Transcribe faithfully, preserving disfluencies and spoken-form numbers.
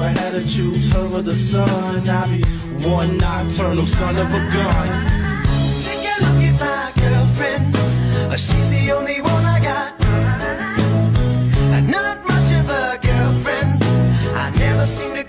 I had to choose her or the sun, I'd be one nocturnal son of a gun. Take a look at my girlfriend, uh, she's the only one I got. Uh, not much of a girlfriend, I never seem to